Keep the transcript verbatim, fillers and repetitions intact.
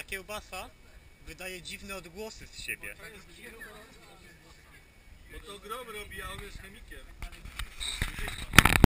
kiełbasa wydaje dziwne odgłosy z siebie. Bo to Grom robi, a on jest chemikiem.